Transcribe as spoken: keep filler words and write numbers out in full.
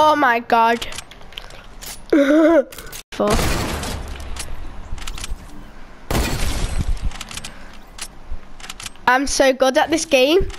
Oh my god. Four. I'm so good at this game.